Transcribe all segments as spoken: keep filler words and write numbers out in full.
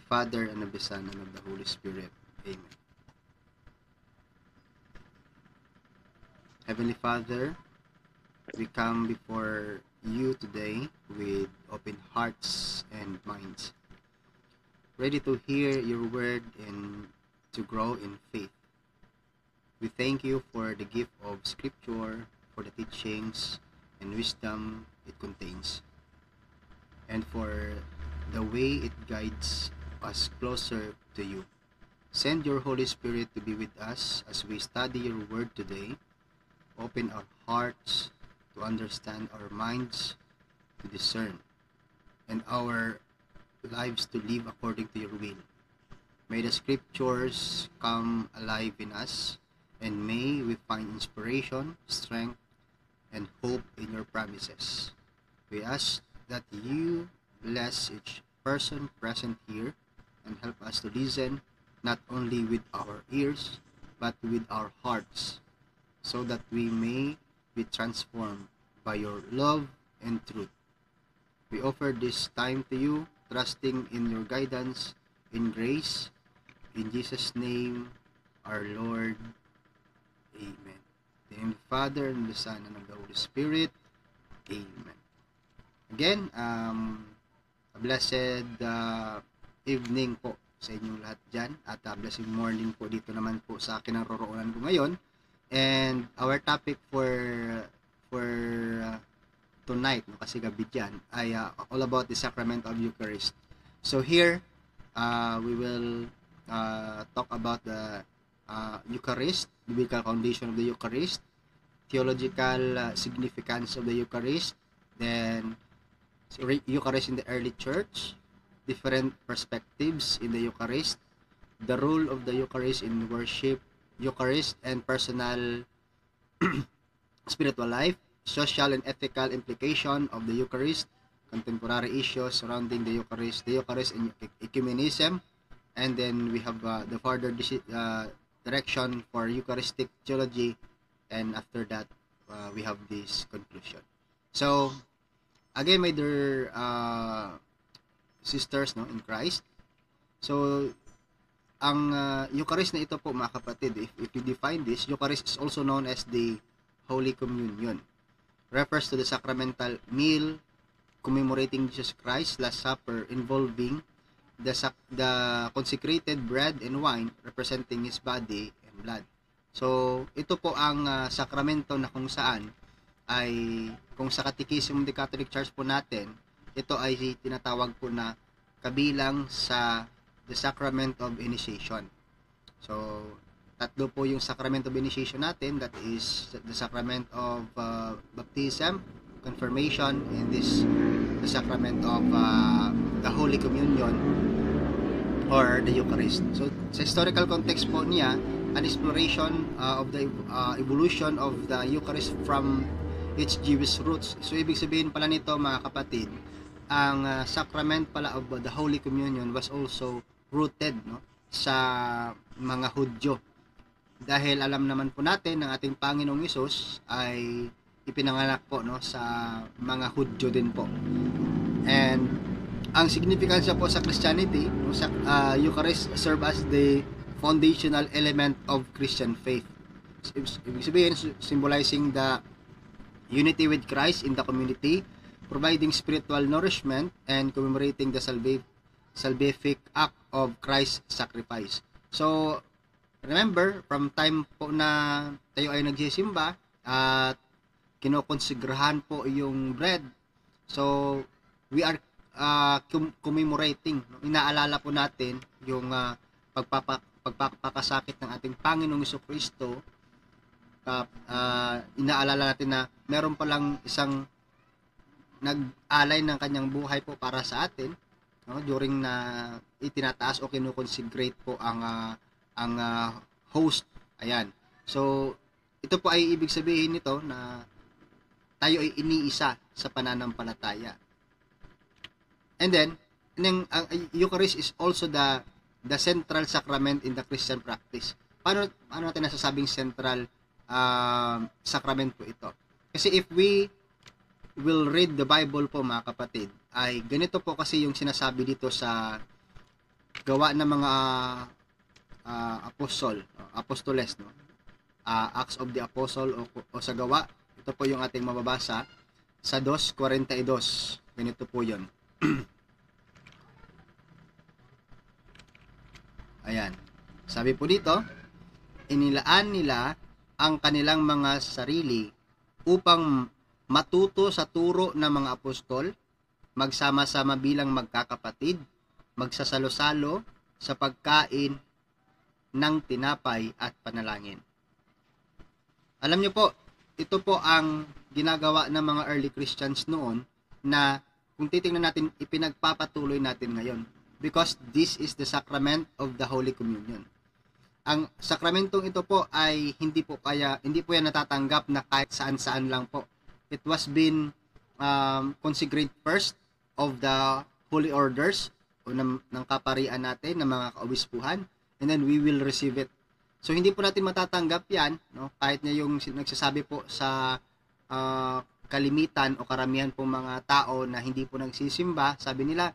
Father, and of the Son, and of the Holy Spirit. Amen. Heavenly Father, we come before you today with open hearts and minds, ready to hear your word and to grow in faith. We thank you for the gift of Scripture, for the teachings and wisdom it contains, and for the way it guides us closer to you. Send your Holy Spirit to be with us as we study your word today. Open our hearts to understand, our minds to discern, and our lives to live according to your will. May the scriptures come alive in us, and may we find inspiration, strength, and hope in your promises. We ask that you bless each person present here and help us to listen not only with our ears but with our hearts, so that we may be transformed by your love and truth. We offer this time to you, trusting in your guidance, in grace, in Jesus' name, our Lord. Amen. In the name of the Father, and the Son, and of the Holy Spirit. Amen. Again, um, a blessed uh, evening po sa inyong lahat dyan, at a blessed morning po dito naman po sa akin ang roroonan ko ngayon. And our topic for for uh, tonight, no, kasi gabi dyan, ay uh, all about the sacrament of Eucharist. So here, uh, we will uh, talk about the uh, Eucharist, biblical foundation of the Eucharist, theological uh, significance of the Eucharist, then Eucharist in the early church, different perspectives in the Eucharist, the role of the Eucharist in worship, Eucharist and personal spiritual life, social and ethical implication of the Eucharist, contemporary issues surrounding the Eucharist, the Eucharist and ecumenism, and then we have uh, the further uh, direction for Eucharistic theology, and after that uh, we have this conclusion. So again, my dear uh, sisters, no, in Christ, so ang uh, Eucharist na ito po, mga kapatid, if, if you define this, Eucharist is also known as the Holy Communion. Refers to the sacramental meal commemorating Jesus Christ's Last Supper, involving the, the consecrated bread and wine representing His body and blood. So, ito po ang uh, sakramento na kung saan ay, kung sa Catechism of the Catholic Church po natin, ito ay tinatawag po na kabilang sa the sacrament of initiation. So, tatlo po yung sacrament of initiation natin, that is the sacrament of uh, baptism, confirmation, and this the sacrament of uh, the Holy Communion or the Eucharist. So, sa historical context po niya, an exploration uh, of the uh, evolution of the Eucharist from its Jewish roots. So, ibig sabihin pala nito, mga kapatid, ang uh, sacrament pala of the Holy Communion was also rooted, no, sa mga Hudyo, dahil alam naman po natin ng ating Panginoong Hesus ay ipinanganak po, no, sa mga Hudyo din po. And ang significance po sa Christianity, no, sa uh, Eucharist serve as the foundational element of Christian faith. Ibig sabihin, symbolizing the unity with Christ in the community, providing spiritual nourishment, and commemorating the salvific salvific act of Christ's sacrifice. So, remember, from time po na tayo ay nagsisimba at kinokonsigrahan po yung bread, so we are uh, commemorating, inaalala po natin yung uh, pagpapa, pagpapakasakit ng ating Panginoong Jesucristo. Uh, uh, inaalala natin na meron palang isang nag-alay ng kanyang buhay po para sa atin, no, during na itinataas o kinukonsegrate po ang uh, ang uh, host. Ayan. So, ito po ay ibig sabihin nito na tayo ay iniisa sa pananampalataya. And then, ang uh, Eucharist is also the the central sacrament in the Christian practice. Paano paano natin nasasabing central uh, sacrament po ito? Kasi if we will read the Bible po, mga kapatid, ay ganito po kasi yung sinasabi dito sa gawa ng mga uh, apostol, apostoles, no? Uh, Acts of the Apostle o, o sa gawa, ito po yung ating mababasa sa two forty-two. Ganito po yun. Ayan. Sabi po dito, inilaan nila ang kanilang mga sarili upang matuto sa turo ng mga apostol, magsama-sama bilang magkakapatid, magsasalo-salo sa pagkain ng tinapay at panalangin. Alam niyo po, ito po ang ginagawa ng mga early Christians noon na kung titingnan natin, ipinagpapatuloy natin ngayon. Because this is the sacrament of the Holy Communion. Ang sakramentong ito po ay hindi po kaya hindi po yan natatanggap na kahit saan-saan lang po. It was been um, consecrated first of the holy orders o ng, ng kaparian natin, ng mga kaobispuhan, and then we will receive it. So hindi po natin matatanggap yan, no? Kahit na yung nagsasabi po sa uh, kalimitan o karamihan po mga tao na hindi po nagsisimba, sabi nila,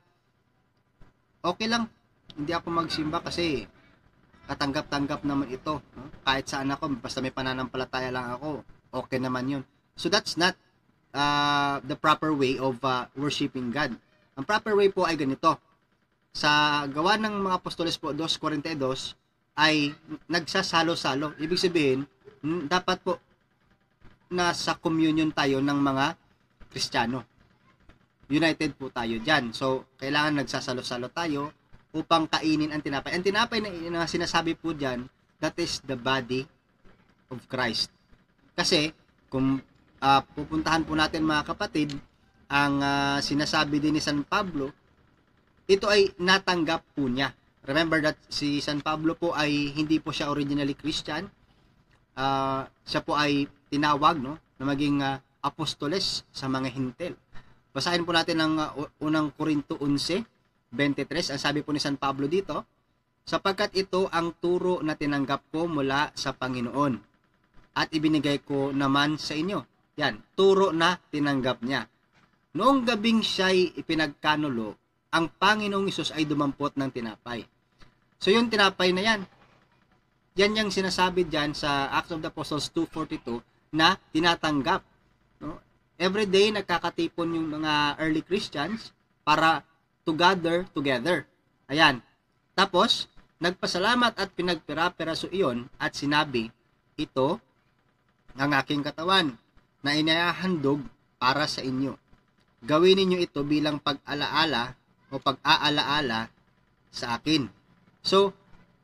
okay lang, hindi ako magsimba kasi katanggap-tanggap naman ito, no? Kahit saan ako, basta may pananampalataya lang ako, okay naman yun. So that's not uh, the proper way of uh, worshiping God. Ang proper way po ay ganito. Sa gawa ng mga apostoles po, two forty-two, ay nagsasalo-salo. Ibig sabihin, dapat po nasa communion tayo ng mga Kristiyano. United po tayo dyan. So, kailangan nagsasalo-salo tayo upang kainin ang tinapay. Ang tinapay na, na sinasabi po dyan, that is the body of Christ. Kasi, kung uh, pupuntahan po natin mga kapatid, ang uh, sinasabi din ni San Pablo, ito ay natanggap po niya. Remember that si San Pablo po ay hindi po siya originally Christian. Uh, siya po ay tinawag, no, na maging uh, apostoles sa mga hintil. Basahin po natin ang uh, unang Korinto eleven twenty-three. Ang sabi po ni San Pablo dito, sapagkat ito ang turo na tinanggap ko mula sa Panginoon at ibinigay ko naman sa inyo. Yan, turo na tinanggap niya. Noong gabing siya'y ipinagkanulo, ang Panginoong Hesus ay dumampot ng tinapay. So yung tinapay na yan, yan yung sinasabi dyan sa Acts of the Apostles two forty-two na tinatanggap. No? Every day nagkakatipon yung mga early Christians para to gather together. Ayan. Tapos, nagpasalamat at pinagpira-piraso iyon at sinabi, ito ang aking katawan na inahandog para sa inyo. Gawin ninyo ito bilang pag-alaala o pag-aalaala sa akin. So,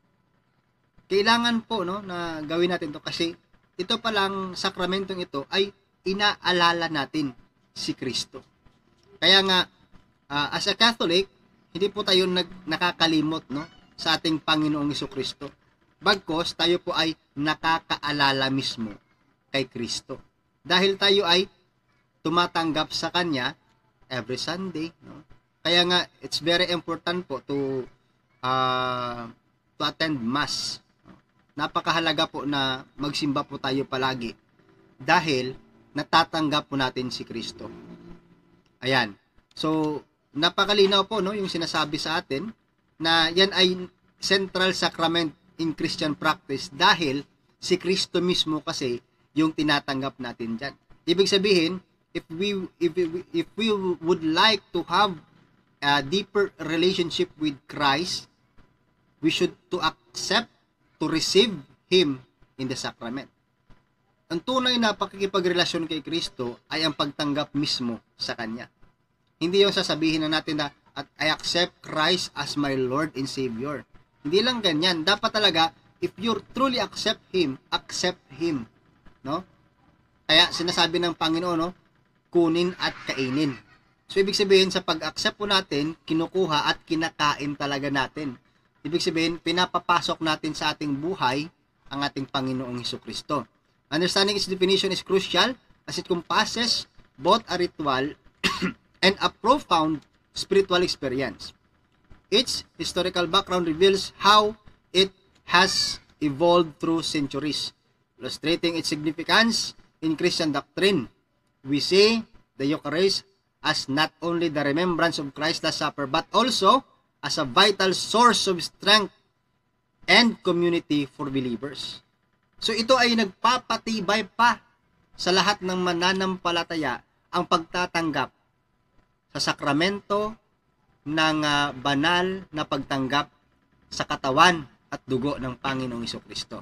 kailangan po, no, na gawin natin to kasi ito palang sakramentong ito ay inaalala natin si Kristo. Kaya nga, uh, as a Catholic, hindi po tayo nag, nakakalimot, no, sa ating Panginoong Jesucristo. Bagkos, tayo po ay nakakaalala mismo kay Kristo. Dahil tayo ay tumatanggap sa Kanya every Sunday, no? Kaya nga, it's very important po to uh, to attend Mass. Napakahalaga po na magsimba po tayo palagi dahil natatanggap po natin si Kristo. Ayan. So, napakalinaw po, no, yung sinasabi sa atin na yan ay central sacrament in Christian practice dahil si Kristo mismo kasi yung tinatanggap natin dyan. Ibig sabihin, if we if we, if we would like to have a deeper relationship with Christ, we should to accept, to receive Him in the sacrament. Ang tunay na pakikipagrelasyon kay Kristo ay ang pagtanggap mismo sa Kanya. Hindi yung sasabihin na natin na at I accept Christ as my Lord and Savior. Hindi lang ganyan. Dapat talaga, if you truly accept Him, accept Him. No? Kaya sinasabi ng Panginoon, no, kunin at kainin. So, ibig sabihin, sa pag-accept po natin, kinukuha at kinakain talaga natin. Ibig sabihin, pinapapasok natin sa ating buhay ang ating Panginoong Hesukristo. Understanding its definition is crucial as it compasses both a ritual and a profound spiritual experience. Its historical background reveals how it has evolved through centuries, illustrating its significance in Christian doctrine. We see the Eucharist as not only the remembrance of Christ's Last Supper, but also as a vital source of strength and community for believers. So ito ay nagpapatibay pa sa lahat ng mananampalataya ang pagtatanggap sa sakramento ng uh, banal na pagtanggap sa katawan at dugo ng Panginoong Jesucristo.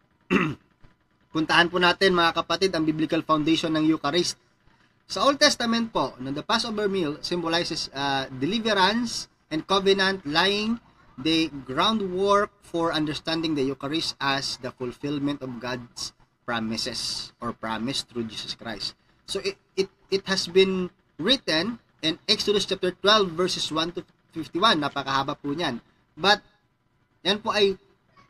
Puntahan po natin mga kapatid ang biblical foundation ng Eucharist. Sa Old Testament po, the Passover meal symbolizes uh, deliverance and covenant, laying the groundwork for understanding the Eucharist as the fulfillment of God's promises or promise through Jesus Christ. So it, it, it has been written in Exodus chapter twelve verses one to fifty-one. Napakahaba po niyan. But yan po ay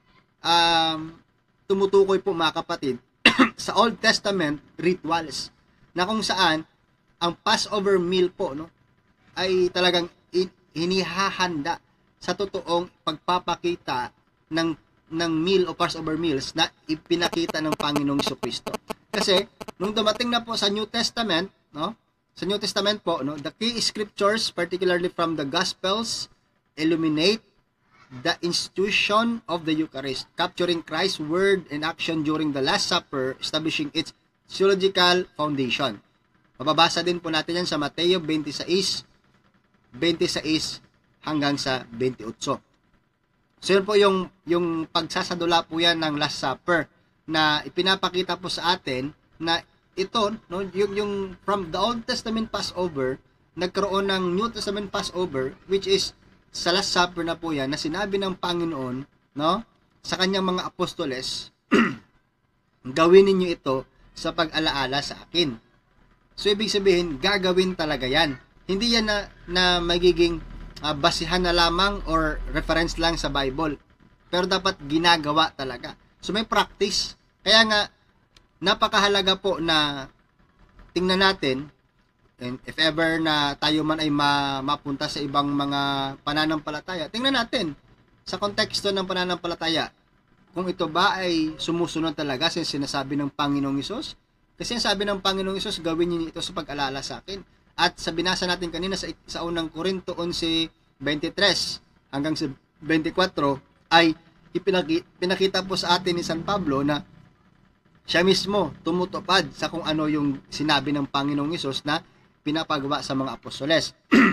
um, tumutukoy po mga kapatid sa Old Testament rituals na kung saan ang Passover meal po no ay talagang hinihahanda sa totoong pagpapakita ng ng meal o Passover meals na ipinakita ng Panginoong Jesucristo. Kasi nung dumating na po sa New Testament, no? Sa New Testament po, no, the key scriptures, particularly from the Gospels, illuminate the institution of the Eucharist, capturing Christ's word and action during the Last Supper, establishing its theological foundation. Mababasa din po natin yan sa Mateo twenty-six, twenty-six hanggang sa twenty-eight. So yun po yung, yung pagsasadula po yan ng Last Supper na ipinapakita po sa atin na ito, no, yung, yung from the Old Testament Passover, nagkaroon ng New Testament Passover, which is sa Last Supper na po yan, na sinabi ng Panginoon, no, sa kanyang mga apostoles, gawin ninyo ito sa pag-alaala sa akin. So, ibig sabihin, gagawin talaga yan. Hindi yan na, na magiging uh, basihan na lamang or reference lang sa Bible. Pero dapat ginagawa talaga. So, may practice. Kaya nga, napakahalaga po na tingnan natin, and if ever na tayo man ay ma, mapunta sa ibang mga pananampalataya, tingnan natin sa konteksto ng pananampalataya kung ito ba ay sumusunod talaga sa sinasabi ng Panginoong Hesus. Kasi ang sabi ng Panginoong Hesus, gawin niyo ito sa pag-alala sa akin. At sa binasa natin kanina sa, sa unang Korinto eleven twenty-three hanggang sa twenty-four ay ipinaki, pinakita po sa atin ni San Pablo na siya mismo tumutupad sa kung ano yung sinabi ng Panginoong Hesus na pinapagawa sa mga apostoles.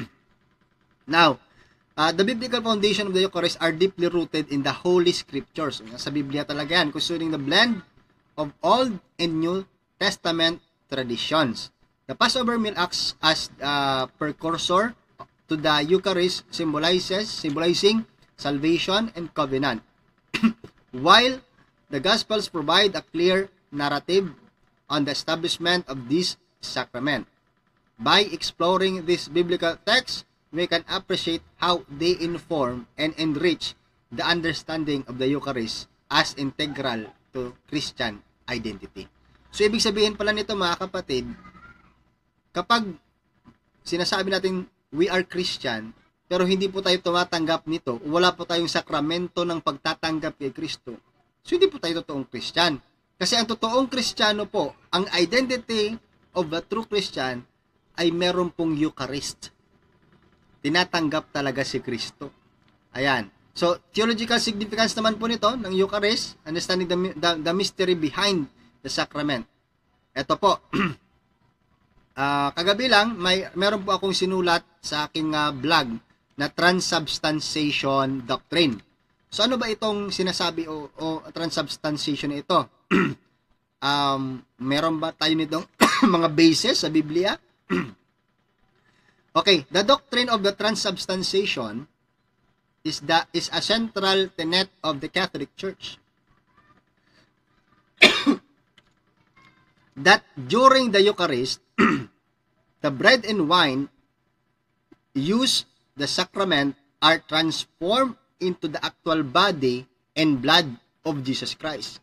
Now, uh, the biblical foundation of the Eucharist are deeply rooted in the Holy Scriptures. Sa Biblia talaga yan, concerning the blend of Old and New Testament traditions. The Passover meal acts as a precursor to the Eucharist, symbolizes, symbolizing salvation and covenant. While the Gospels provide a clear narrative on the establishment of this sacrament. By exploring this biblical text, we can appreciate how they inform and enrich the understanding of the Eucharist as integral to Christian identity. So, ibig sabihin pala nito mga kapatid, kapag sinasabi natin we are Christian, pero hindi po tayo tumatanggap nito, wala po tayong sakramento ng pagtatanggap kay Kristo, so hindi po tayo totoong Christian. Kasi ang totoong Kristiyano po, ang identity of the true Christian ay meron pong Eucharist. Tinatanggap talaga si Kristo. Ayan. So, theological significance naman po nito ng Eucharist, understanding the, the, the mystery behind the sacrament. Ito po, uh, kagabi lang, may, meron po akong sinulat sa aking uh, blog na transubstantiation doctrine. So, ano ba itong sinasabi o, o transubstantiation na ito? um, meron ba tayo nitong mga bases sa Biblia? Okay, the doctrine of the transubstantiation is the is a central tenet of the Catholic Church. That during the Eucharist, the bread and wine used the sacrament are transformed into the actual body and blood of Jesus Christ.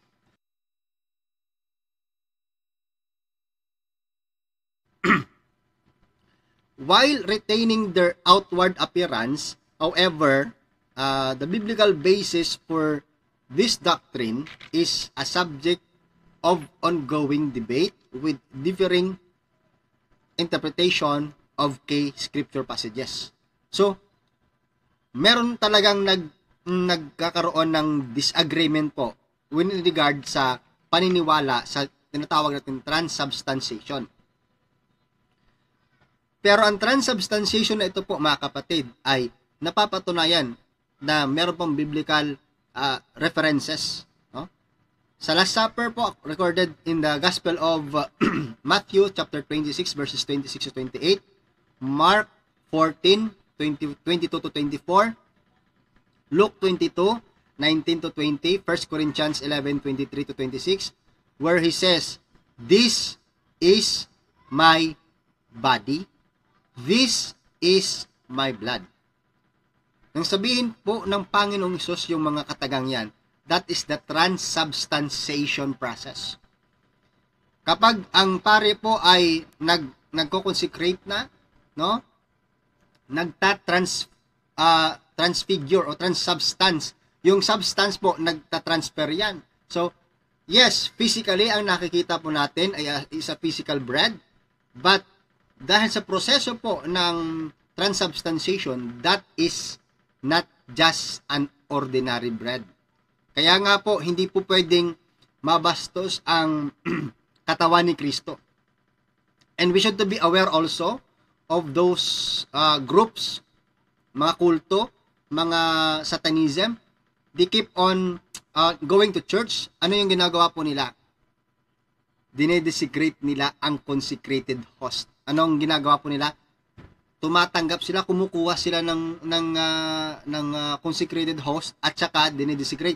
While retaining their outward appearance, however, uh, the biblical basis for this doctrine is a subject of ongoing debate with differing interpretation of key scripture passages. So, meron talagang nag nagkakaroon ng disagreement po with regard sa paniniwala sa tinatawag natin transubstantiation. Pero ang transubstantiation na ito po, mga kapatid, ay napapatunayan na meron pong biblical uh, references. No? Sa Last Supper po, recorded in the Gospel of uh, Matthew chapter twenty-six verses twenty-six to twenty-eight, Mark fourteen, twenty, twenty-two to twenty-four, Luke twenty-two, nineteen to twenty, First Corinthians eleven, twenty-three to twenty-six, where he says, "This is my body, this is my blood." Nang sabihin po ng Panginoong Hesus yung mga katagang yan, that is the transubstantiation process. Kapag ang pare po ay nag nagko-consecrate na, no? Nagta-trans uh, transfigure o transubstance. Yung substance po nagta-transfer yan. So, yes, physically ang nakikita po natin ay uh, is a physical bread, but dahil sa proseso po ng transubstantiation, that is not just an ordinary bread. Kaya nga po, hindi po pwedeng mabastos ang katawan ni Kristo. And we should to be aware also of those uh, groups, mga kulto, mga satanism. They keep on uh, going to church. Ano yung ginagawa po nila? Dinedesecrate nila ang consecrated host. Anong ginagawa po nila? Tumatanggap sila, kumukuha sila ng ng uh, ng uh, consecrated host at saka dinedesecrate.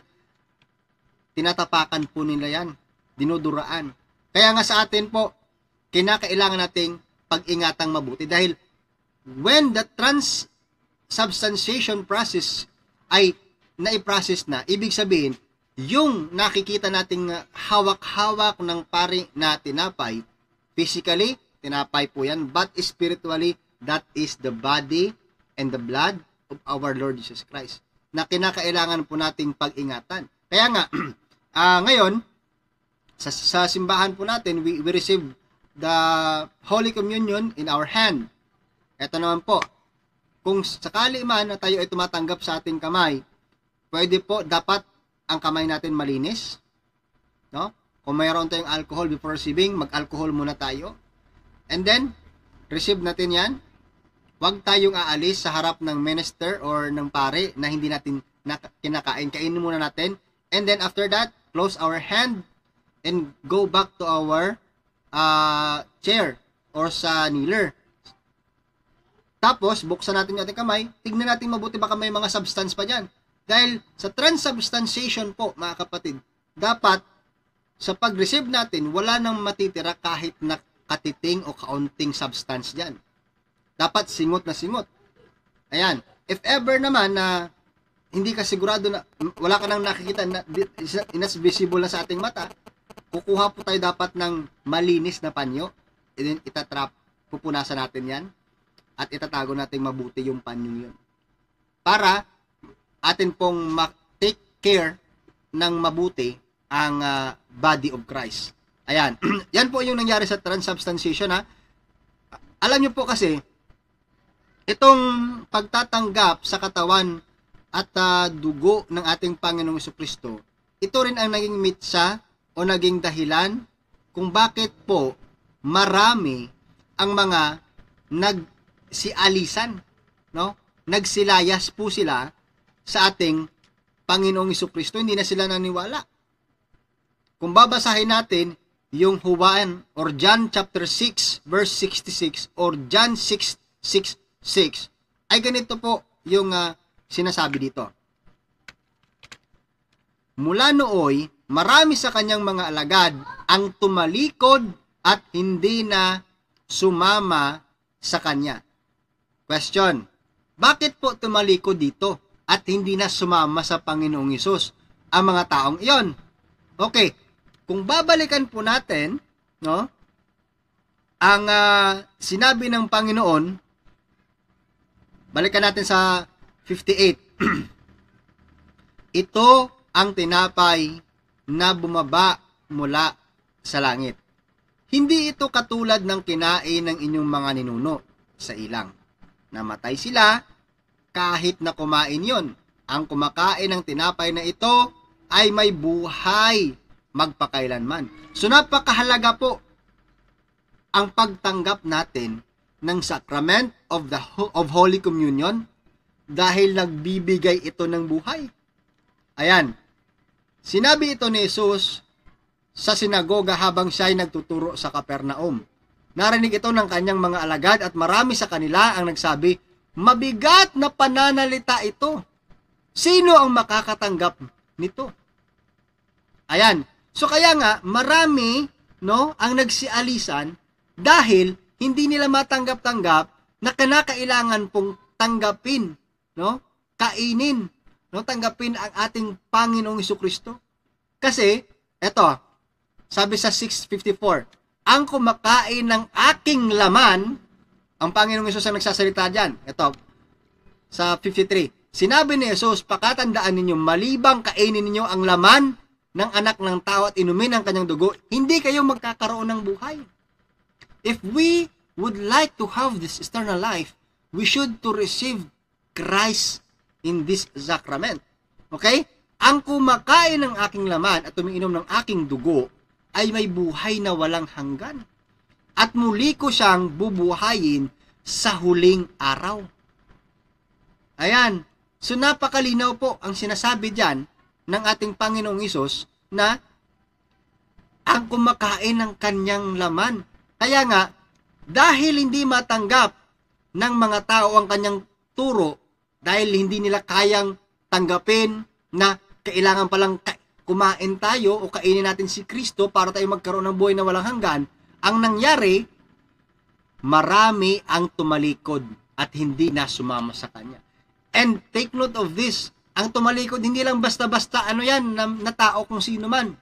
Tinatapakan po nila yan, dinuduraan. Kaya nga sa atin po, kinakailangan nating pag-ingatang mabuti dahil when the transubstantiation process ay nai-process na, ibig sabihin, yung nakikita nating hawak-hawak ng pari na tinapay, physically, tinapay po yan, but spiritually, that is the body and the blood of our Lord Jesus Christ na kinakailangan po nating pag-ingatan. Kaya nga, uh, ngayon, sa, sa simbahan po natin, we, we receive the Holy Communion in our hand. Ito naman po, kung sakali man na tayo ay tumatanggap sa ating kamay, pwede po, dapat ang kamay natin malinis. No? Kung mayroon tayong alcohol before receiving, mag-alcohol muna tayo. And then, receive natin yan. Huwag tayong aalis sa harap ng minister or ng pare na hindi natin kinakain. Kainin muna natin. And then after that, close our hand and go back to our uh, chair or sa kneeler. Tapos, buksan natin yung ating kamay. Tignan natin mabuti baka may mga substance pa dyan. Dahil sa transubstantiation po, mga kapatid, dapat sa pag-receive natin, wala nang matitira kahit na katiting o kaunting substance dyan. Dapat singot na singot. Ayan. If ever naman na hindi ka sigurado na wala ka nang nakikita na inas visible na sa ating mata, kukuha po tayo dapat ng malinis na panyo. And then itatrap, pupunasan natin yan at itatago natin mabuti yung panyo yun. Para atin pong ma-take care ng mabuti ang uh, body of Christ. Ayan. Yan po yung nangyari sa transubstantiation, ha. Alam niyo po kasi, itong pagtatanggap sa katawan at uh, dugo ng ating Panginoong Jesucristo, ito rin ang naging mitsa o naging dahilan kung bakit po marami ang mga nagsialisan, no? Nagsilayas po sila sa ating Panginoong Jesucristo, hindi na sila naniwala. Kung babasahin natin yung Juan or John chapter six verse sixty-six or John six six six, ay ganito po yung uh, sinasabi dito. Mula nooy, marami sa kanyang mga alagad ang tumalikod at hindi na sumama sa kanya. Question, bakit po tumalikod dito at hindi na sumama sa Panginoong Hesus ang mga taong iyon? Okay, kung babalikan po natin, no, ang uh, sinabi ng Panginoon, balikan natin sa fifty-eight. Ito ang tinapay na bumaba mula sa langit. Hindi ito katulad ng kinain ng inyong mga ninuno sa ilang. Namatay sila, kahit na kumain yon. Ang kumakain ng tinapay na ito ay may buhay magpakailanman. So napakahalaga po ang pagtanggap natin ng Sacrament of the of Holy Communion dahil nagbibigay ito ng buhay. Ayan. Sinabi ito ni Jesus sa sinagoga habang siya ay nagtuturo sa Capernaum. Narinig ito ng kanyang mga alagad at marami sa kanila ang nagsabi, mabigat na pananalita ito. Sino ang makakatanggap nito? Ayan. So kaya nga, marami no, ang nagsialisan dahil hindi nila matanggap-tanggap na kinakailangan pong tanggapin, no? Kainin, no? Tanggapin ang ating Panginoong Jesucristo. Kasi, eto, sabi sa six fifty-four, ang kumakain ng aking laman, ang Panginoong Hesus ang nagsasalita dyan. Ito, sa fifty-three. Sinabi ni Jesus, pakatandaan ninyo, malibang kainin ninyo ang laman ng anak ng tao at inumin ang kanyang dugo, hindi kayo magkakaroon ng buhay. If we would like to have this eternal life, we should to receive Christ in this sacrament. Okay? Ang kumakain ng aking laman at umiinom ng aking dugo ay may buhay na walang hanggan. At muli ko siyang bubuhayin sa huling araw. Ayan. So napakalinaw po ang sinasabi diyan ng ating Panginoong Hesus na ang kumakain ng kanyang laman. Kaya nga, dahil hindi matanggap ng mga tao ang kanyang turo, dahil hindi nila kayang tanggapin na kailangan palang kumain tayo o kainin natin si Kristo para tayo magkaroon ng buhay na walang hanggan, ang nangyari, marami ang tumalikod at hindi na sumama sa kanya. And take note of this, ang tumalikod, hindi lang basta-basta ano yan, na, na tao kung sino man.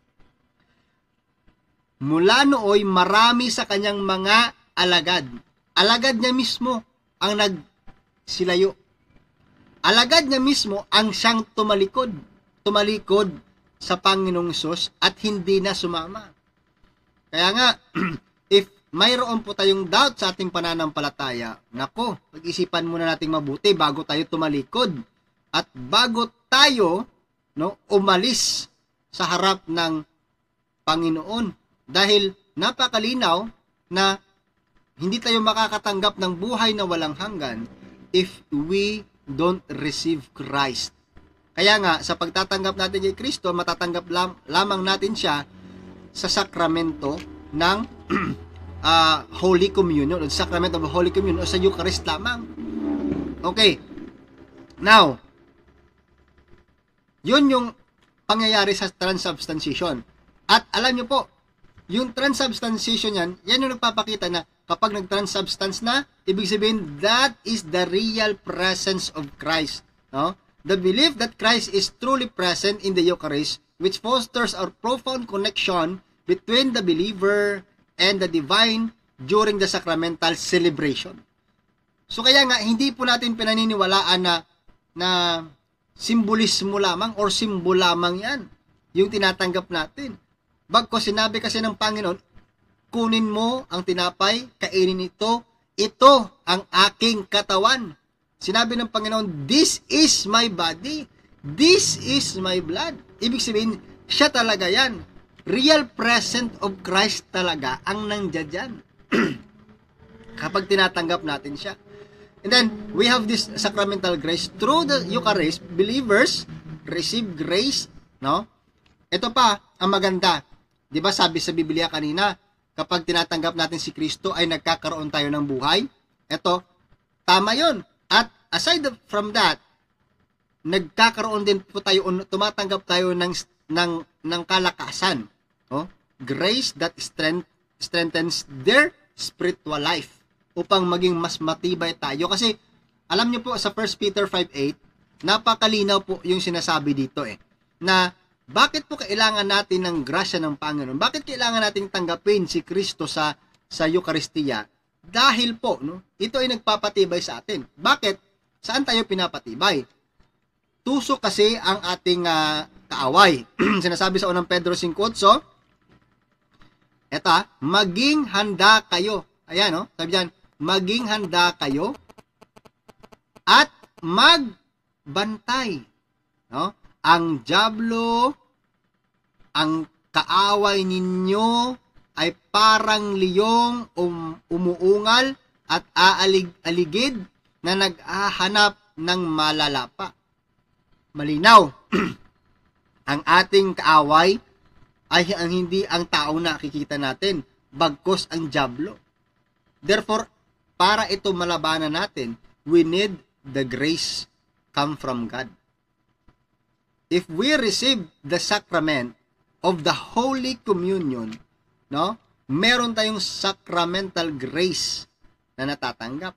Mula nooy, marami sa kanyang mga alagad. Alagad niya mismo ang nagsilayo. Alagad niya mismo ang siyang tumalikod. Tumalikod sa Panginoong Hesus at hindi na sumama. Kaya nga, if mayroon po tayong doubt sa ating pananampalataya, nako, pag-isipan muna nating mabuti bago tayo tumalikod at bago tayo no, umalis sa harap ng Panginoon. Dahil napakalinaw na hindi tayo makakatanggap ng buhay na walang hanggan if we don't receive Christ. Kaya nga, sa pagtatanggap natin kay Kristo, matatanggap lam- lamang natin siya sa sakramento ng uh, Holy Communion, o Sacrament of Holy Communion, o sa Eucharist lamang. Okay. Now, yun yung pangyayari sa transubstantiation. At alam nyo po, yung transubstantiation yan, yan yung nagpapakita na kapag nag-transubstance na, ibig sabihin, that is the real presence of Christ. No? The belief that Christ is truly present in the Eucharist, which fosters our profound connection between the believer and the divine during the sacramental celebration. So kaya nga, hindi po natin pinaniniwalaan na, na simbolismo lamang or simbol lamang yan, yung tinatanggap natin. Bagko sinabi kasi ng Panginoon, kunin mo ang tinapay, kainin ito, ito ang aking katawan. Sinabi ng Panginoon, this is my body, this is my blood. Ibig sabihin, siya talaga yan. Real presence of Christ talaga ang nandiyan dyan. Kapag tinatanggap natin siya. And then, we have this sacramental grace. Through the Eucharist, believers receive grace. No? Ito pa, ang maganda. Di ba sabi sa Biblia kanina, kapag tinatanggap natin si Kristo ay nagkakaroon tayo ng buhay? Ito, tama yon. At aside from that, nagkakaroon din po tayo, tumatanggap tayo ng, ng, ng kalakasan. Oh? Grace that strength, strengthens their spiritual life upang maging mas matibay tayo. Kasi, alam niyo po, sa First Peter five eight, napakalinaw po yung sinasabi dito eh, na bakit po kailangan natin ng grasya ng Panginoon? Bakit kailangan nating tanggapin si Kristo sa sa Eucharistia? Dahil po, no, ito ay nagpapatibay sa atin. Bakit? Saan tayo pinapatibay? Tuso kasi ang ating uh, kaaway. Sinasabi sa unang Pedro five eight, eta, maging handa kayo. Ayan, no? Sabi diyan, maging handa kayo at magbantay. No? Ang diablo, ang kaaway ninyo ay parang liyong um, umuungal at aalig-aligid na naghahanap ng malalapa. Malinaw, ang ating kaaway ay ang hindi ang tao na nakikita natin, bagkus ang diablo. Therefore, para ito malabanan natin, we need the grace come from God. If we receive the sacrament of the Holy Communion, no, meron tayong sacramental grace na natatanggap.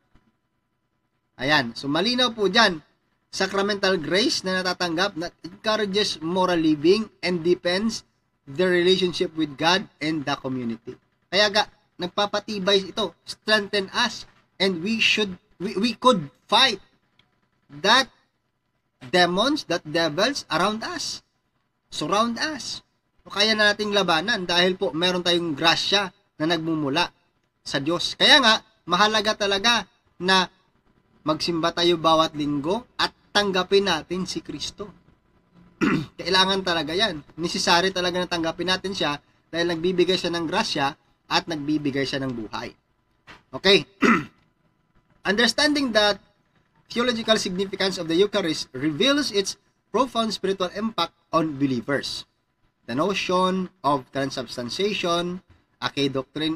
Ayan, so malinaw po dyan, sacramental grace na natatanggap that encourages moral living and deepens the relationship with God and the community. Kaya ga, nagpapatibay ito, strengthen us, and we should, we, we could fight that demons, that devils around us, surround us. O kaya na nating labanan dahil po meron tayong grasya na nagmumula sa Diyos. Kaya nga, mahalaga talaga na magsimba tayo bawat linggo at tanggapin natin si Kristo. Kailangan talaga yan. Necessary talaga na tanggapin natin siya dahil nagbibigay siya ng grasya at nagbibigay siya ng buhay. Okay. Understanding that theological significance of the Eucharist reveals its profound spiritual impact on believers. The notion of transubstantiation, a key doctrine,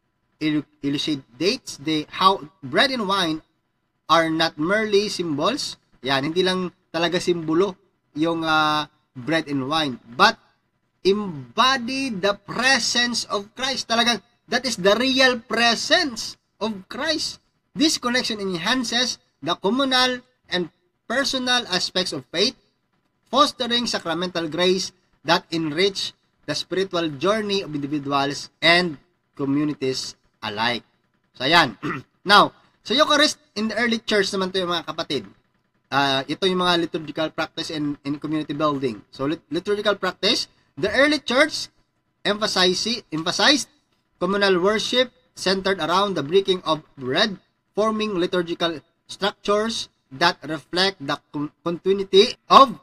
elucidates the how bread and wine are not merely symbols. Yan, hindi lang talaga simbolo yung uh, bread and wine, but embody the presence of Christ. Talagang, that is the real presence of Christ. This connection enhances the communal and personal aspects of faith, fostering sacramental grace that enrich the spiritual journey of individuals and communities alike. So, ayan. Now, sa Eucharist in the early church naman ito yung mga kapatid. Uh, ito yung mga liturgical practice in, in community building. So, lit- liturgical practice, the early church emphasized, emphasized communal worship centered around the breaking of bread, forming liturgical structures that reflect the continuity of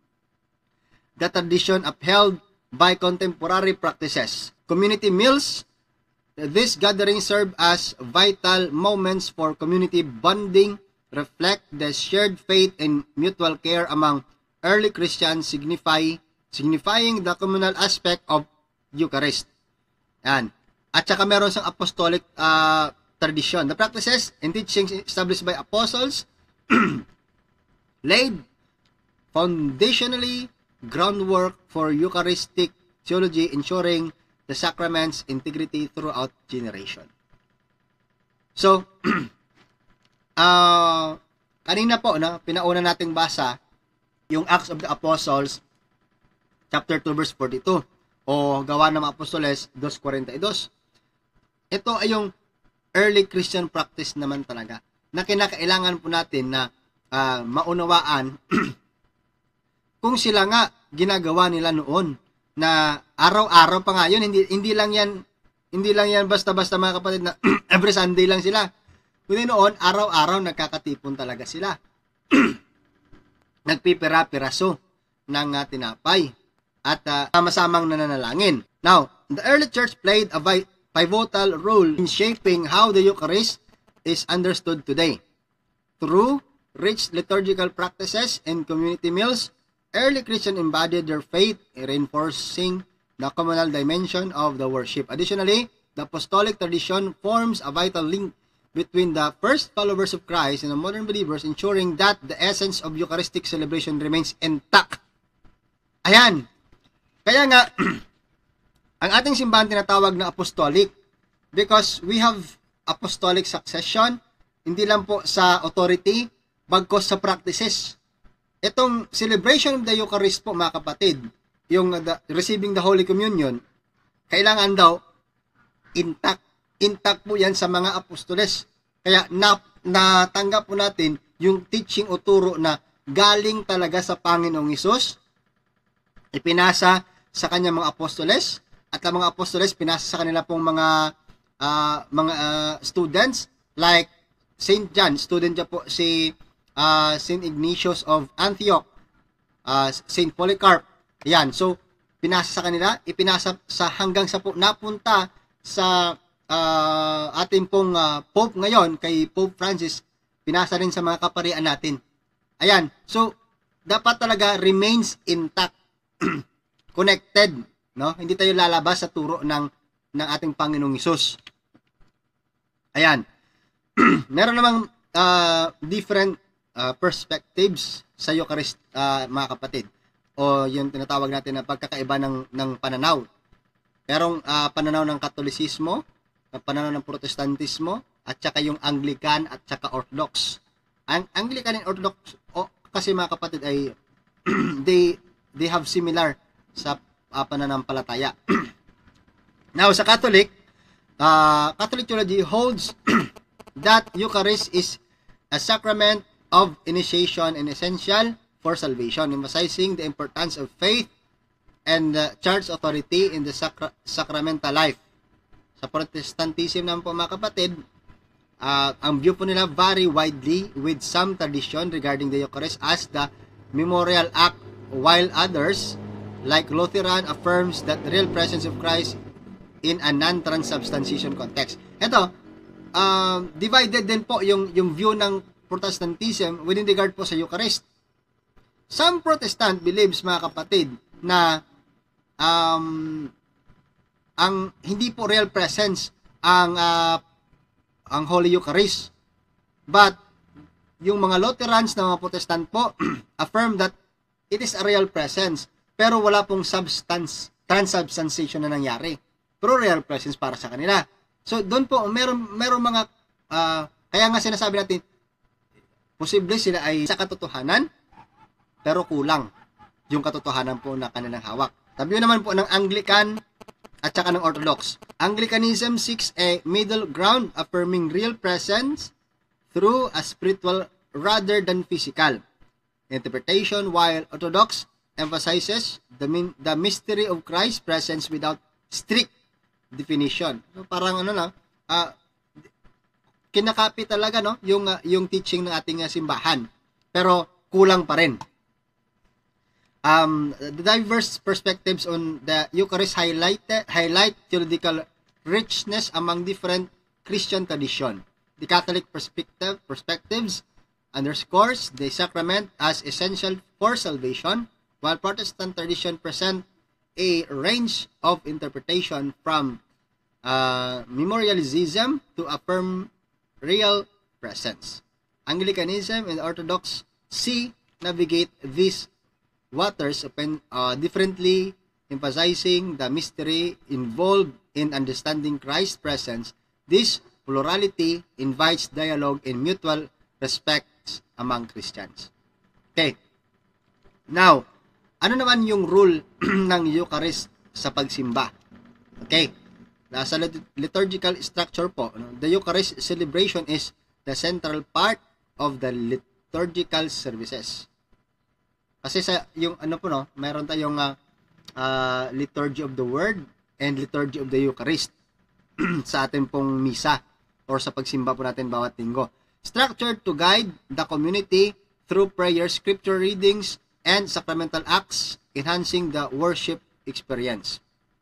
the tradition upheld by contemporary practices. Community meals, these gatherings serve as vital moments for community bonding, reflect the shared faith and mutual care among early Christians, signify, signifying the communal aspect of Eucharist. Yan. At saka meron siyang apostolic uh, tradition. The practices and teachings established by apostles laid foundationally groundwork for Eucharistic theology, ensuring the sacrament's integrity throughout generation. So, uh, kanina po, no, pinauna nating basa yung Acts of the Apostles, chapter two, verse forty-two, o Gawa ng mga Apostoles, two forty-two. Ito ay yung early Christian practice naman talaga, na kinakailangan po natin na uh, maunawaan kung sila nga ginagawa nila noon na araw-araw pa nga yun, hindi hindi lang yan hindi lang yan basta-basta mga kapatid na every Sunday lang sila. Kundi noon araw-araw nagkakatipon talaga sila. Nagpipira-piraso ng uh, tinapay at uh, sama-samang nananalangin. Now, the early church played a pivotal role in shaping how the Eucharist is understood today. Through rich liturgical practices and community meals, early Christians embodied their faith, reinforcing the communal dimension of the worship. Additionally, the apostolic tradition forms a vital link between the first followers of Christ and the modern believers, ensuring that the essence of Eucharistic celebration remains intact. Ayan. Kaya nga, ang ating simbahan tinatawag na apostolic because we have apostolic succession, hindi lang po sa authority, bagkos sa practices. Itong celebration of the Eucharist po, mga kapatid, yung the, receiving the Holy Communion, kailangan daw intact. Intact po yan sa mga apostoles. Kaya na, natanggap po natin yung teaching o turo na galing talaga sa Panginoong Hesus, ipinasa sa kanyang mga apostoles, at ang mga apostoles pinasa sa kanila pong mga uh, mga uh, students, like Saint John, student niya po si uh, Saint Ignatius of Antioch, uh, Saint Polycarp. Ayan, so pinasa sa kanila, ipinasa sa hanggang sa po napunta sa uh, ating pong uh, Pope ngayon, kay Pope Francis, pinasa rin sa mga kaparian natin. Ayan, so dapat talaga remains intact, connected, no? Hindi tayo lalabas sa turo ng ng ating Panginoong Hesus. Ayan. Meron namang uh, different uh, perspectives sa Eucharist, uh, mga kapatid. O yung tinatawag natin na pagkakaiba ng, ng pananaw. Merong uh, pananaw ng Katolisismo, pananaw ng Protestantismo, at saka yung Anglican at saka Orthodox. Ang Anglican and Orthodox, o, kasi mga kapatid ay they they have similar sa uh, pananampalataya. Now, sa Catholic, uh, Catholic theology holds that Eucharist is a sacrament of initiation and essential for salvation, emphasizing the importance of faith and the church authority in the sacra sacramental life. Sa Protestantism naman po mga kapatid, uh, ang view po nila vary widely, with some tradition regarding the Eucharist as the memorial act, while others, like Lutheran, affirms that the real presence of Christ in a non-transubstantiation context. Ito, uh, divided din po yung, yung view ng Protestantism within regard po sa Eucharist. Some Protestant believes, mga kapatid, na um, ang hindi po real presence ang uh, ang Holy Eucharist. But yung mga Lutherans na mga Protestant po affirm that it is a real presence, pero wala pong substance, transubstantiation na nangyari. Pero real presence para sa kanila. So doon po meron meron mga uh, kaya nga sinasabi natin posible sila ay sa katotohanan pero kulang yung katotohanan po na kanilang hawak. Sabi naman po ng Anglican at saka ng Orthodox. Anglicanism seeks a middle ground, affirming real presence through a spiritual rather than physical interpretation, while Orthodox emphasizes the min the mystery of Christ's presence without strict definition. So parang ano na, uh, kinakapi talaga no yung uh, yung teaching ng ating uh, simbahan. Pero kulang pa rin. Um, the diverse perspectives on the Eucharist highlight highlight theological richness among different Christian tradition. The Catholic perspective perspectives underscores the sacrament as essential for salvation, while Protestant tradition present a range of interpretation from uh, memorialism to affirm real presence. Anglicanism and Orthodox see navigate these waters open, uh, differently, emphasizing the mystery involved in understanding Christ's presence. This plurality invites dialogue and mutual respect among Christians. Okay. Now, ano naman yung rule ng Eucharist sa pagsimba? Okay. Sa liturgical structure po, the Eucharist celebration is the central part of the liturgical services. Kasi sa yung ano po no, mayroon tayong uh, uh, liturgy of the word and liturgy of the Eucharist sa ating pong misa or sa pagsimba po natin bawat linggo. Structured to guide the community through prayer, scripture readings, and sacramental acts, enhancing the worship experience.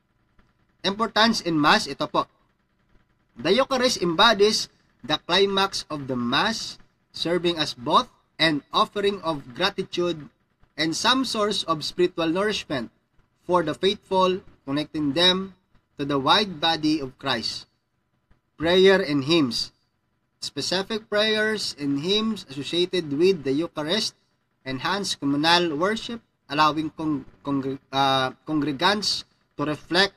Importance in Mass, ito po. The Eucharist embodies the climax of the Mass, serving as both an offering of gratitude and some source of spiritual nourishment for the faithful, connecting them to the wide body of Christ. Prayer and hymns. Specific prayers and hymns associated with the Eucharist enhance communal worship, allowing con con uh, congregants to reflect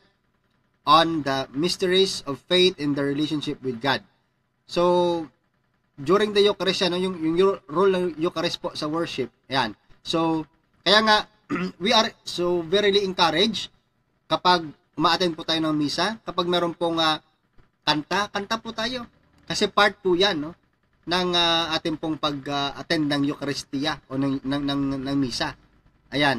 on the mysteries of faith in their relationship with God. So, during the Eucharist, ano, yung, yung role ng Eucharist po sa worship, ayan. So, kaya nga, we are so very encouraged kapag ma-attend po tayo ng misa, kapag meron pong uh, kanta, kanta po tayo. Kasi part po yan, no? ng uh, ating pong pag-attend uh, ng Eucharistia o ng, ng, ng, ng misa. Ayan.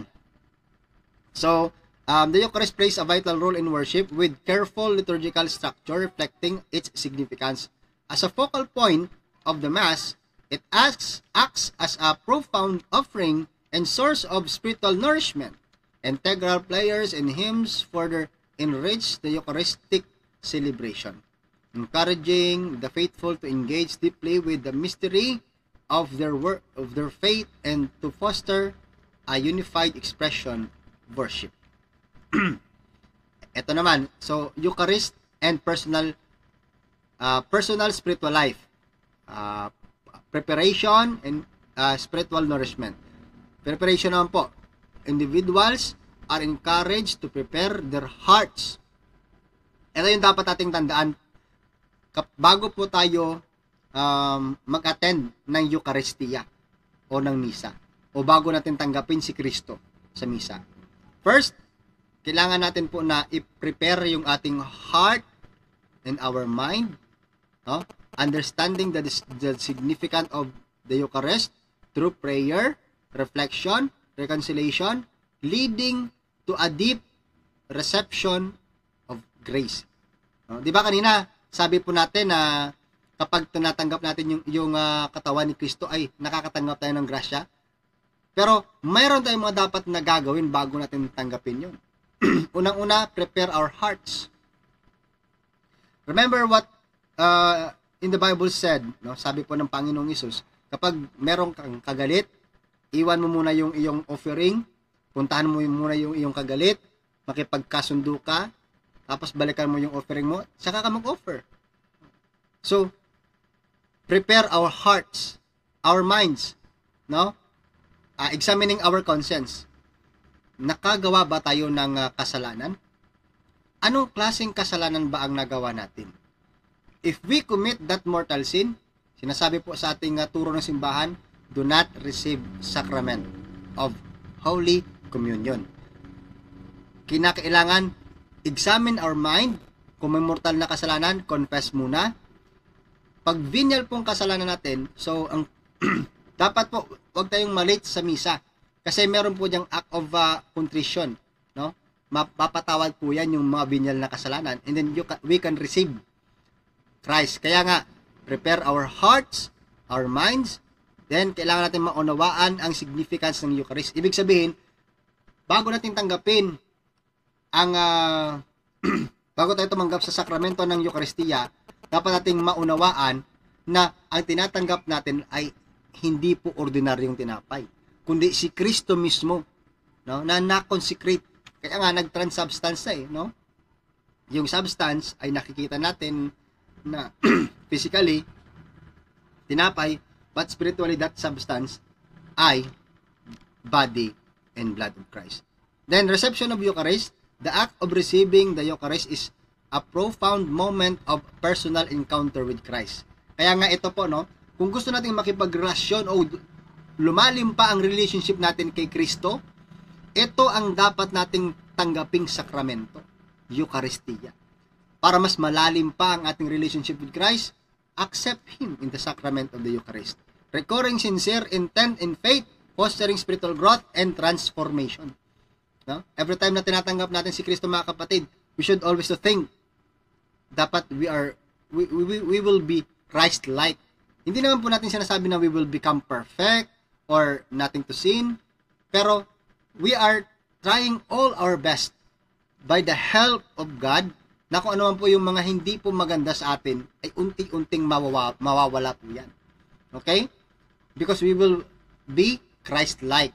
So, um, the Eucharist plays a vital role in worship with careful liturgical structure reflecting its significance. As a focal point of the Mass, It acts, acts as a profound offering and source of spiritual nourishment. Integral prayers and hymns further enrich the Eucharistic celebration, encouraging the faithful to engage deeply with the mystery of their work, of their faith, and to foster a unified expression of worship. Ito naman, so Eucharist and personal uh, personal spiritual life, uh, preparation and uh, spiritual nourishment. Preparation naman po, individuals are encouraged to prepare their hearts. Ito yung dapat nating tandaan bago po tayo um, mag-attend ng Eucharistia o ng Misa o bago natin tanggapin si Kristo sa Misa. First, kailangan natin po na i-prepare yung ating heart and our mind, no? Understanding the, the significance of the Eucharist through prayer, reflection, reconciliation, leading to a deep reception of grace. No? Di ba kanina, sabi po natin na kapag tinatanggap natin yung, yung uh, katawan ni Kristo ay nakakatanggap tayo ng grasya. Pero mayroon tayong mga dapat na gagawin bago natin tanggapin yun. Unang-una, prepare our hearts. Remember what uh, in the Bible said, no? Sabi po ng Panginoong Hesus, kapag meron kang kagalit, iwan mo muna yung iyong offering, puntahan mo muna yung iyong kagalit, makipagkasundo ka, tapos balikan mo yung offering mo, saka ka mag-offer. So, prepare our hearts, our minds, no? Uh, examining our conscience. Nakagawa ba tayo ng uh, kasalanan? Anong klaseng kasalanan ba ang nagawa natin? If we commit that mortal sin, sinasabi po sa ating uh, turo ng simbahan, do not receive sacrament of Holy Communion. Kinakailangan examine our mind. Kung may mortal na kasalanan, confess muna. Pag venial pong kasalanan natin, so ang dapat po wag tayong malate sa misa kasi meron po diyang act of uh, contrition, no? Mapapatawad po yan yung mga venial na kasalanan, and then you can, we can receive Christ. Kaya nga, prepare our hearts, our minds, then kailangan natin maunawaan ang significance ng Eucharist. Ibig sabihin, bago natin tanggapin ang uh, bago tayo tumanggap sa sakramento ng Eucharistia, dapat nating maunawaan na ang tinatanggap natin ay hindi po ordinaryong tinapay, kundi si Kristo mismo, no, na na-consecrate. Kaya nga nag-transubstance na eh, no? Yung substance ay nakikita natin na physically tinapay, but spiritually that substance ay body and blood of Christ. Then reception of Eucharist, the act of receiving the Eucharist is a profound moment of personal encounter with Christ. Kaya nga ito po, no, kung gusto nating makipagrelasyon o lumalim pa ang relationship natin kay Kristo, ito ang dapat nating tanggaping sakramento, Eucharistia. Para mas malalim pa ang ating relationship with Christ, accept Him in the sacrament of the Eucharist. Recurring sincere intent in faith, fostering spiritual growth and transformation. No? Every time na tinatanggap natin si Kristo, mga kapatid, we should always to think dapat we are we, we, we will be Christ-like. Hindi naman po natin sinasabi na we will become perfect or nothing to sin, pero we are trying all our best by the help of God na kung ano man po yung mga hindi po maganda sa atin ay unti-unting mawawa, mawawala po yan. Okay? Because we will be Christ-like.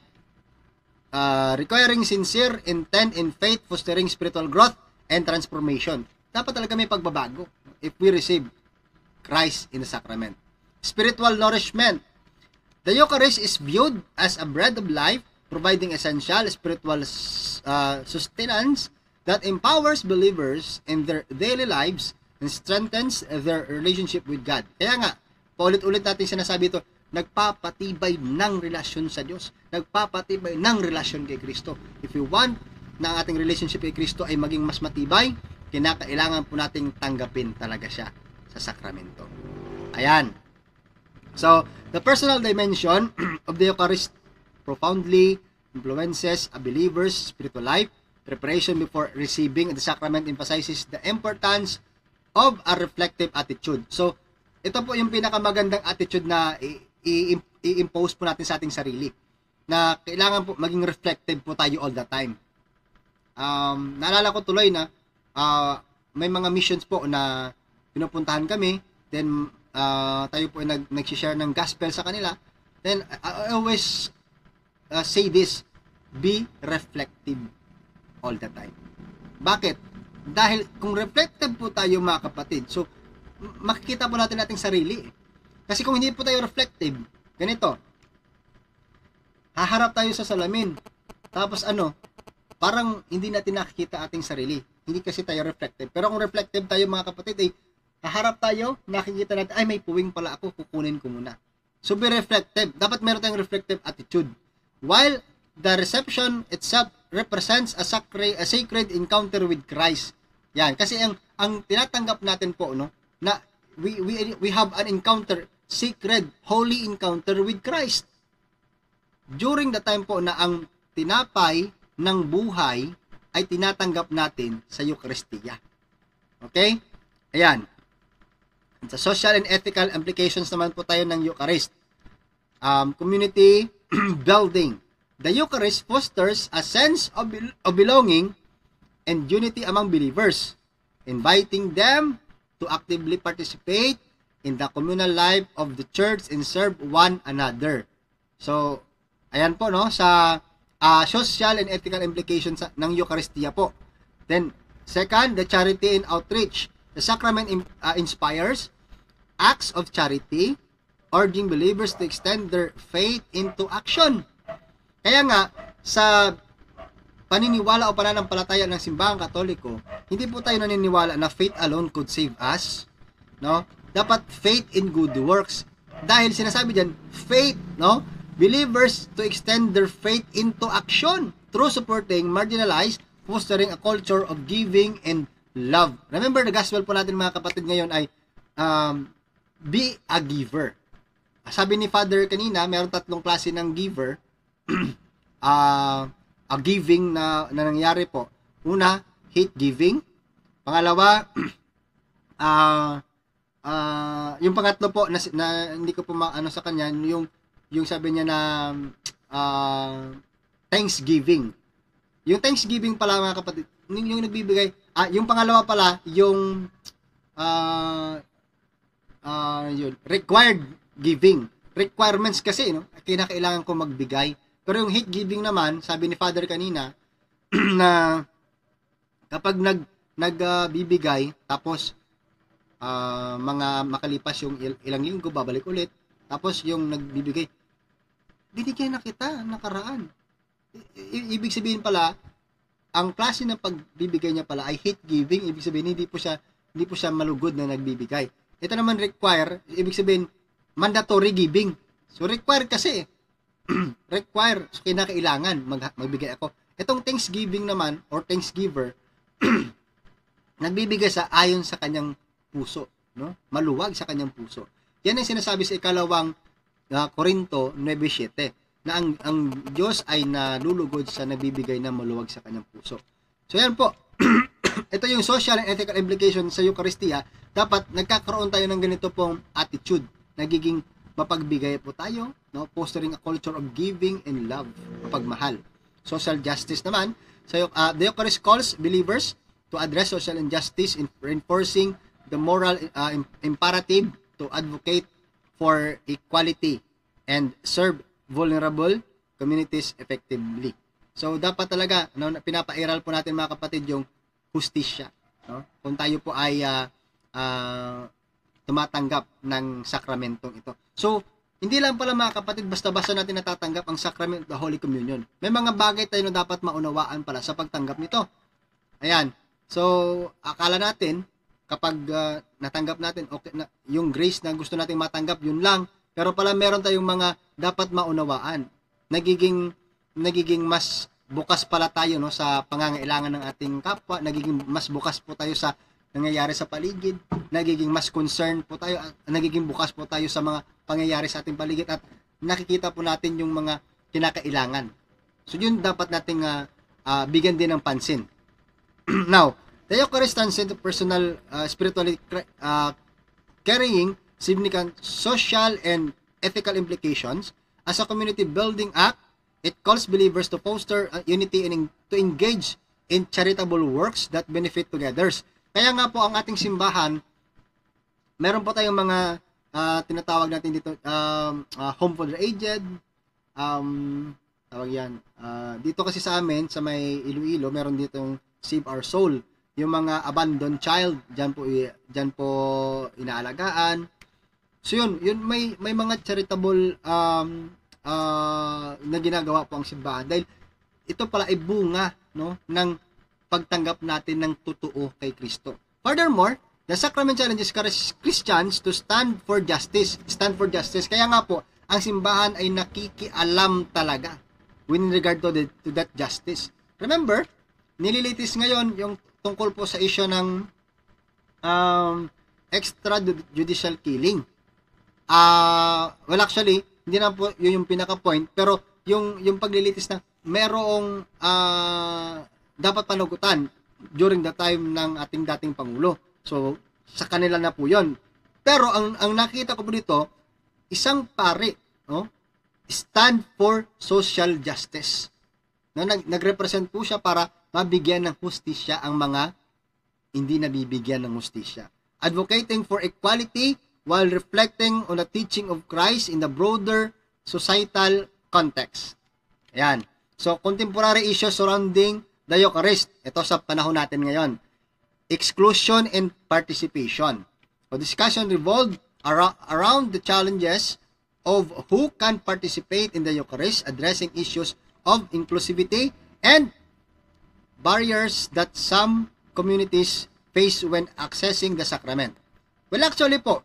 Uh, requiring sincere intent in faith, fostering spiritual growth and transformation. Dapat talaga may pagbabago if we receive Christ in the sacrament. Spiritual nourishment. The Eucharist is viewed as a bread of life, providing essential spiritual uh, sustenance that empowers believers in their daily lives and strengthens their relationship with God. Kaya nga, paulit-ulit natin sinasabi ito, nagpapatibay ng relasyon sa Diyos, nagpapatibay ng relasyon kay Kristo. If you want na ang ating relationship kay Kristo ay maging mas matibay, kinakailangan po nating tanggapin talaga siya sa sakramento. Ayan. So, the personal dimension of the Eucharist profoundly influences a believer's spiritual life. Preparation before receiving the sacrament emphasizes the importance of a reflective attitude. So, ito po yung pinakamagandang attitude na i- i-impose po natin sa ating sarili na kailangan po maging reflective po tayo all the time. Um, naalala ko tuloy na uh, may mga missions po na pinupuntahan kami, then uh, tayo po ay nag, nag-share ng gospel sa kanila. Then I, I always uh, say this, be reflective all the time. Bakit? Dahil kung reflective po tayo mga kapatid, so makikita po natin ating sarili. Kasi kung hindi po tayo reflective, ganito, haharap tayo sa salamin. Tapos ano, parang hindi natin nakikita ating sarili. Hindi kasi tayo reflective. Pero kung reflective tayo mga kapatid, ay haharap tayo, nakikita natin, ay may puwing pala ako, kukunin ko muna. So be reflective. Dapat meron tayong reflective attitude. While the reception itself represents a sacred, a sacred encounter with Christ. Yan, kasi ang ang tinatanggap natin po no, na we we we have an encounter, sacred, holy encounter with Christ. During the time po na ang tinapay ng buhay ay tinatanggap natin sa Eucharistia. Okay? Ayan. Sa social and ethical implications naman po tayo ng Eucharist. Um, community building. The Eucharist fosters a sense of, be- of belonging and unity among believers, inviting them to actively participate in the communal life of the church and serve one another. So, ayan po, no, sa uh, social and ethical implications ng Eucharistia po. Then, second, the charity and outreach. The sacrament uh, inspires acts of charity, urging believers to extend their faith into action. Kaya nga, sa paniniwala o pananampalataya ng simbahang Katoliko, hindi po tayo naniniwala na faith alone could save us. No? Dapat faith in good works. Dahil sinasabi diyan, faith, no? Believers to extend their faith into action through supporting marginalized, fostering a culture of giving and love. Remember, the gospel po natin mga kapatid ngayon ay um, be a giver. Sabi ni Father kanina, mayroong tatlong klase ng giver. uh, a giving na, na nangyari po. Una, hate giving. Pangalawa, uh, uh, yung pangatlo po na, na hindi ko po maano sa kanya, yung yung sabi niya na uh, Thanksgiving. Yung Thanksgiving pala mga kapatid, yung, yung nagbibigay, ah, yung pangalawa pala, yung uh, uh, yun, required giving. Requirements kasi, no? Kinakailangan ko magbigay. Pero yung hate giving naman, sabi ni Father kanina, na kapag nag nagbibigay, uh, tapos uh, mga makalipas yung il- ilang linggo, babalik ulit, tapos yung nagbibigay, binigyan na kita nakaraan. I- ibig sabihin pala, ang klase ng pagbibigay niya pala ay hate giving. Ibig sabihin hindi po siya hindi po siya malugod na nagbibigay. Ito naman require, ibig sabihin mandatory giving. So require kasi require, so kinakailangan mag- magbigay ako. Itong Thanksgiving naman or Thanksgiver nagbibigay sa ayon sa kanyang puso, no? Maluwag sa kanyang puso. Yan ang sinasabi sa ikalawang uh, Korinto nine seven na ang, ang Diyos ay nalulugod sa nagbibigay na maluwag sa kanyang puso. So yan po. Ito yung social and ethical implication sa Eucharistia. Dapat nagkakaroon tayo ng ganito pong attitude. Nagiging mapagbigay po tayo, no? Fostering a culture of giving and love, mapagmahal. Social justice naman, so, uh, the Eucharist calls believers to address social injustice in reinforcing the moral uh, imperative to advocate for equality and serve vulnerable communities effectively. So, dapat talaga, no, pinapairal po natin mga kapatid yung hustisya. No? Kung tayo po ay uh, uh, tumatanggap ng sakramentong ito. So, hindi lang pala mga kapatid, basta-basta natin natatanggap ang sacrament of the Holy Communion. May mga bagay tayo na dapat maunawaan pala sa pagtanggap nito. Ayan. So, akala natin, kapag uh, natanggap natin, okay, na, yung grace na gusto nating matanggap, yun lang. Pero pala meron tayong mga dapat maunawaan. Nagiging nagiging mas bukas pala tayo no sa pangangailangan ng ating kapwa, nagiging mas bukas po tayo sa nangyayari sa paligid, nagiging mas concerned po tayo, at nagiging bukas po tayo sa mga pangyayari sa ating paligid at nakikita po natin yung mga kinakailangan. So yun dapat nating uh, uh, bigyan din ng pansin. Now, the Eucharist transcends personal uh, spiritually uh, carrying significant social and ethical implications. As a community building act, it calls believers to foster uh, unity and to engage in charitable works that benefit together. Kaya nga po ang ating simbahan, meron po tayong mga uh, tinatawag natin dito, um, uh, home for the aged, um, tawag yan. Uh, dito kasi sa amin, sa may Iloilo, meron ditong Save Our Soul. Yung mga abandoned child, dyan po, dyan po inaalagaan. So yun, yun may may mga charitable um uh, na ginagawa po ang simbahan dahil ito pala ay bunga no ng pagtanggap natin ng totoo kay Kristo. Furthermore, the sacrament challenges Christians to stand for justice, stand for justice. Kaya nga po, ang simbahan ay nakikialam talaga with regard to, the, to that justice. Remember, nililitis ngayon yung tungkol po sa issue ng um, extrajudicial killing. Ah, uh, well actually, hindi na po yun yung pinaka-point, pero yung yung paglilitis na merong uh, dapat panagutan during the time ng ating dating pangulo. So, sa kanila na po yun. Pero ang ang nakita ko po dito, isang pare, no? Stand for social justice. No, nag nagrepresent po siya para mabigyan ng hustisya ang mga hindi nabibigyan ng hustisya. Advocating for equality while reflecting on the teaching of Christ in the broader societal context. Ayan. So, contemporary issues surrounding the Eucharist. Ito sa panahon natin ngayon. Exclusion and participation. So, discussion revolved ar around the challenges of who can participate in the Eucharist, addressing issues of inclusivity and barriers that some communities face when accessing the sacrament. Well, actually po,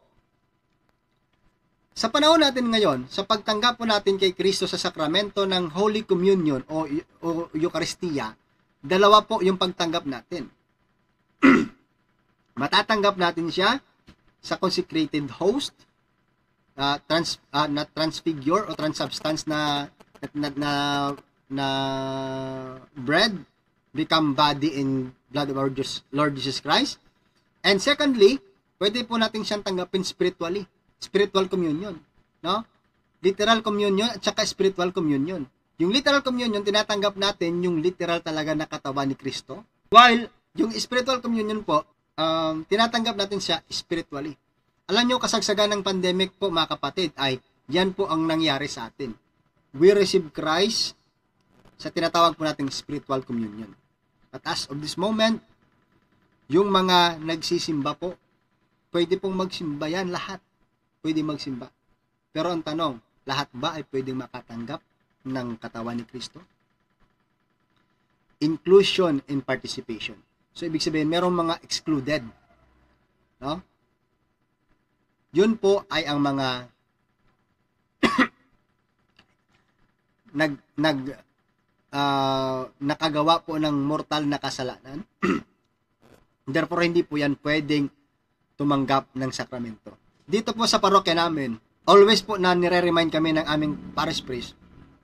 sa panahon natin ngayon, sa pagtanggap po natin kay Kristo sa sakramento ng Holy Communion o, o Eucharistia, dalawa po yung pagtanggap natin. Matatanggap natin siya sa consecrated host, uh, trans, uh, na transfigure o transubstance na na, na, na bread, become body and blood of our Lord Jesus Christ. And secondly, pwede po natin siyang tanggapin spiritually. Spiritual communion, no? Literal communion at saka spiritual communion. Yung literal communion, tinatanggap natin yung literal talaga na katawan ni Kristo. While yung spiritual communion po, um, tinatanggap natin siya spiritually. Alam nyo, kasagsagan ng pandemic po mga kapatid, ay yan po ang nangyari sa atin. We receive Christ sa tinatawag po nating spiritual communion. At as of this moment, yung mga nagsisimba po, pwede pong magsimba yan lahat. Pwede magsimba. Pero ang tanong, lahat ba ay pwedeng makatanggap ng katawan ni Kristo? Inclusion and participation. So, ibig sabihin, merong mga excluded. No? Yun po ay ang mga nag, nag, uh, nakagawa po ng mortal na kasalanan. Therefore, hindi po yan pwedeng tumanggap ng sakramento. Dito po sa parokya namin, always po na nire-remind kami ng aming parish priest,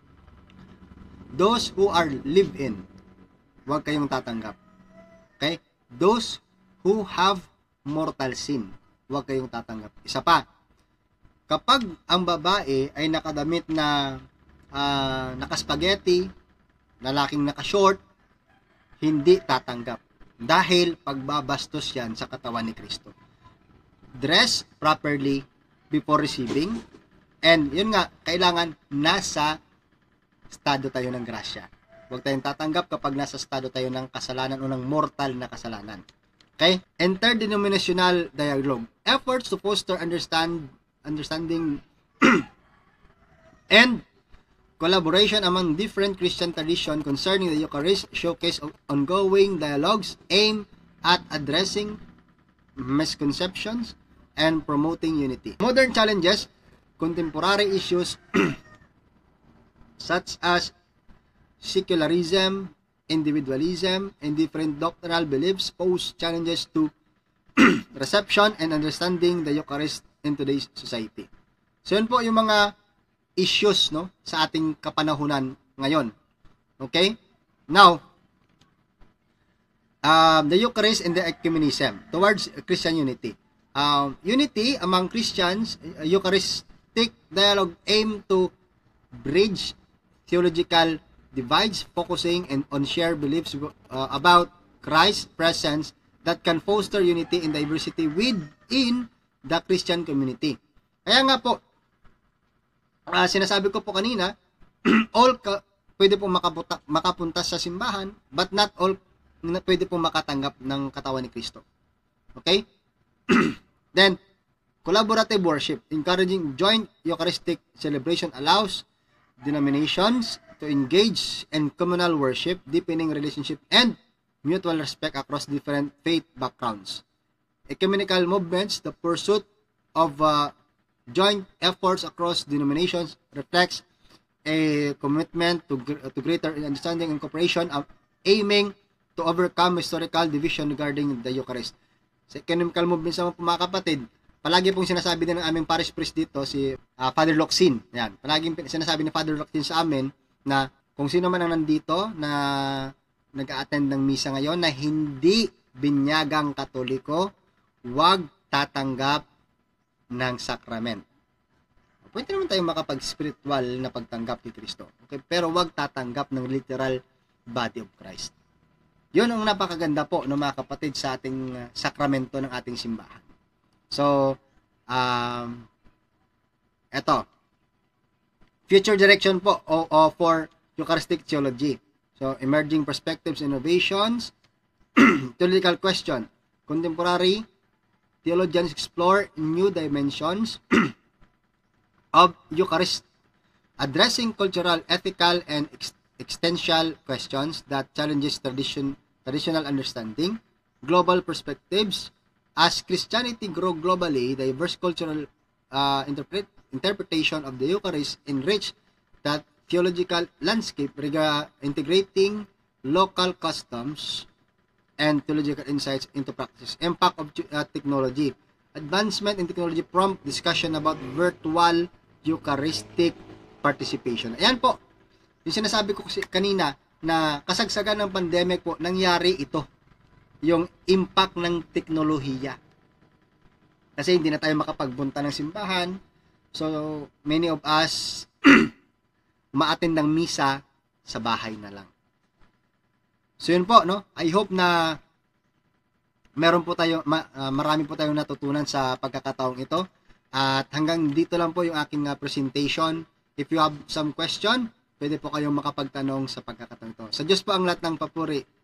those who are live-in, huwag kayong tatanggap. Okay? Those who have mortal sin, huwag kayong tatanggap. Isa pa, kapag ang babae ay nakadamit na uh, nakaspaghetti, lalaking nakashort, hindi tatanggap. Dahil pagbabastos yan sa katawan ni Kristo. Dress properly before receiving, and yun nga, kailangan nasa estado tayo ng grasya. Huwag tayong tatanggap kapag nasa estado tayo ng kasalanan o ng mortal na kasalanan. Okay? Interdenominational dialogue. Efforts to foster understand understanding and collaboration among different Christian traditions concerning the Eucharist showcase of ongoing dialogues aimed at addressing misconceptions and promoting unity. Modern challenges, contemporary issues such as secularism, individualism, and different doctrinal beliefs pose challenges to reception and understanding the Eucharist in today's society. So yun po yung mga issues no sa ating kapanahunan ngayon. Okay? Now, um, the Eucharist and the ecumenism towards Christian unity. Um, unity among Christians, uh, Eucharist Eucharistic dialogue aim to bridge theological divides, focusing and on shared beliefs uh, about Christ's presence that can foster unity and diversity within the Christian community. Kaya nga po, uh, sinasabi ko po kanina, all ka, pwede po makapunta, makapunta sa simbahan, but not all na pwede po makatanggap ng katawan ni Kristo. Okay? Then, collaborative worship, encouraging joint Eucharistic celebration allows denominations to engage in communal worship, deepening relationship and mutual respect across different faith backgrounds. Ecumenical movements, the pursuit of uh, joint efforts across denominations reflects a commitment to, to greater understanding and cooperation, of aiming to overcome historical division regarding the Eucharist. Sa ecumenical movements naman po mga kapatid, palagi pong sinasabi din ng aming parish priest dito, si uh, Father Locsin. Yan. Palagi sinasabi ni Father Locsin sa amin na kung sino man ang nandito na nag-a-attend ng misa ngayon na hindi binyagang Katoliko, huwag tatanggap ng sakrament. Pwede naman tayong makapag-spiritual na pagtanggap ni Kristo. Okay? Pero huwag tatanggap ng literal body of Christ. Yun ang napakaganda po ng mga kapatid sa ating sakramento ng ating simbahan. So, um, eto, future direction po o, o for Eucharistic theology. So, emerging perspectives, innovations, theological question. Contemporary theologians explore new dimensions of Eucharist, addressing cultural, ethical, and ex- existential questions that challenges tradition, traditional understanding, global perspectives. As Christianity grow globally, diverse cultural uh, interpret, interpretation of the Eucharist enrich that theological landscape, rega- integrating local customs and theological insights into practice. Impact of uh, technology. Advancement in technology prompt discussion about virtual Eucharistic participation. Ayan po, yung sinasabi ko kasi kanina na kasagsagan ng pandemic po, nangyari ito. Yung impact ng teknolohiya. Kasi hindi na tayo makapagbunta ng simbahan. So, many of us ma-attend ng misa sa bahay na lang. So, yun po, no? I hope na meron po tayo, ma, uh, marami po tayong natutunan sa pagkakataong ito. At hanggang dito lang po yung aking uh, presentation. If you have some question, pwede po kayong makapagtanong sa pagkakataong ito. Sa Diyos po ang lahat ng papuri